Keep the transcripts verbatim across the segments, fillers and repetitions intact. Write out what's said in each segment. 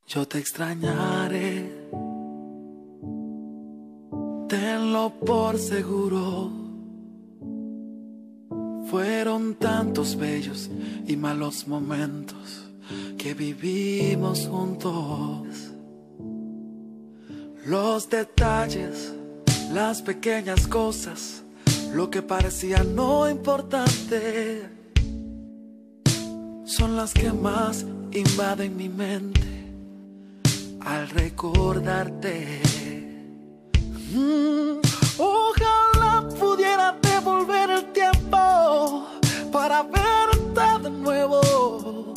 Yo te extrañaré, tenlo por seguro. Fueron tantos bellos y malos momentos que vivimos juntos. Los detalles, las pequeñas cosas, lo que parecía no importante, son las que más invaden mi mente al recordarte. Mm, ojalá pudiera devolver el tiempo para verte de nuevo,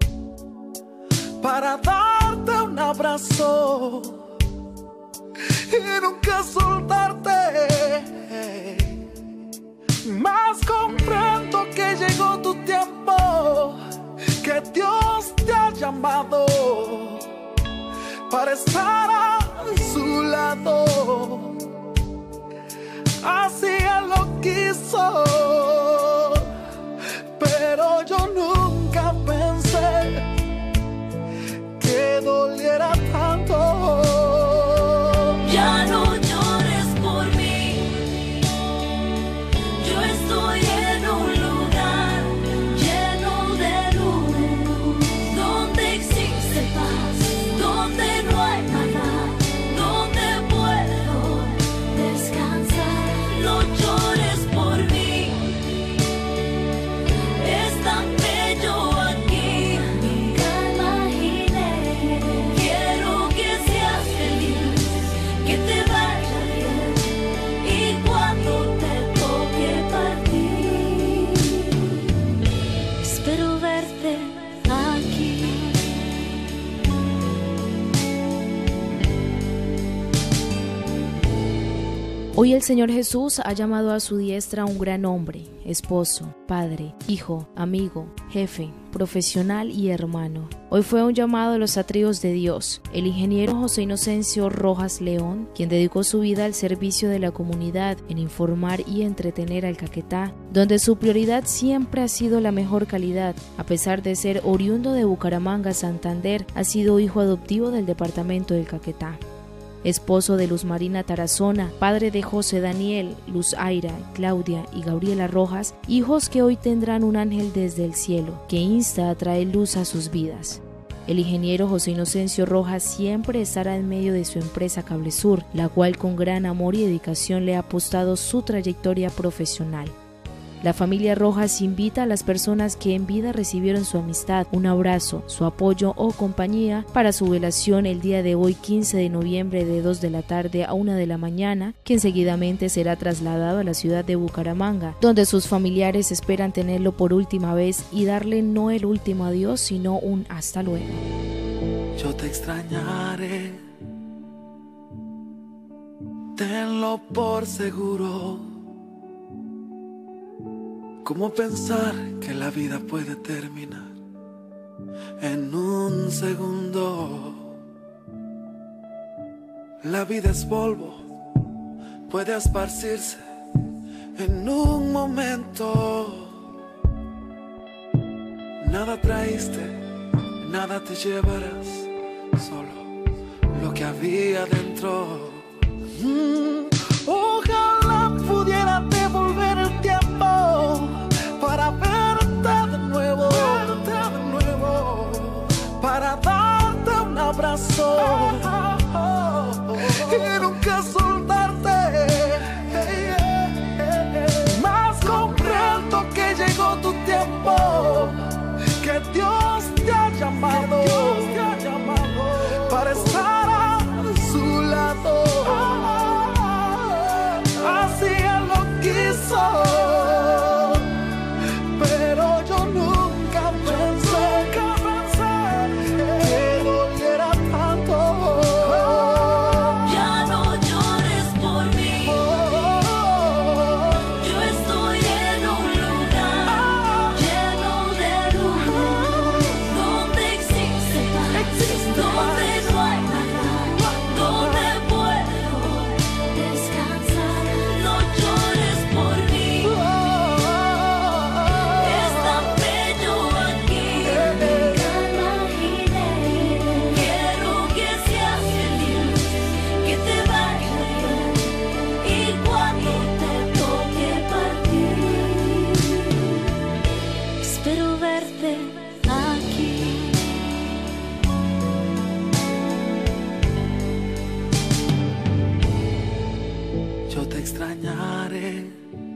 para darte un abrazo y nunca soltarte. Mas comprendo que llegó tu tiempo, que Dios te ha llamado para estar a su lado. Así Él lo quiso, pero yo nunca pensé que doliera tanto. Ya no llores por mí, yo estoy en un lugar lleno de luz, donde existe paz, donde no hay maldad, donde puedo descansar. No llores por mí, es tan bello aquí, nunca imaginé. Quiero que seas feliz, que te vaya bien, y cuando te toque partir, espero verte aquí. Hoy el Señor Jesús ha llamado a su diestra a un gran hombre, esposo, padre, hijo, amigo, jefe, profesional y hermano. Hoy fue un llamado a los atrios de Dios, el ingeniero José Inocencio Rojas León, quien dedicó su vida al servicio de la comunidad, en informar y entretener al Caquetá, donde su prioridad siempre ha sido la mejor calidad. A pesar de ser oriundo de Bucaramanga, Santander, ha sido hijo adoptivo del departamento del Caquetá. Esposo de Luz Marina Tarazona, padre de José Daniel, Luz Aira, Claudia y Gabriela Rojas, hijos que hoy tendrán un ángel desde el cielo, que insta a traer luz a sus vidas. El ingeniero José Inocencio Rojas siempre estará en medio de su empresa Cablesur, la cual con gran amor y dedicación le ha apostado su trayectoria profesional. La familia Rojas invita a las personas que en vida recibieron su amistad, un abrazo, su apoyo o compañía para su velación el día de hoy, quince de noviembre, de dos de la tarde a una de la mañana, que enseguidamente será trasladado a la ciudad de Bucaramanga, donde sus familiares esperan tenerlo por última vez y darle no el último adiós, sino un hasta luego. Yo te extrañaré, tenlo por seguro. ¿Cómo pensar que la vida puede terminar en un segundo? La vida es polvo, puede esparcirse en un momento. Nada traíste, nada te llevarás, solo lo que había dentro. Mm, ojalá pudiera devolver el tiempo para verte de nuevo, verte de nuevo, para darte un abrazo y nunca soltarte. Mas comprendo que llegó tu tiempo, que Dios te ha llamado, Dios te ha llamado para estar a su lado. Así Él lo quiso. Ya no llores yo te extrañaré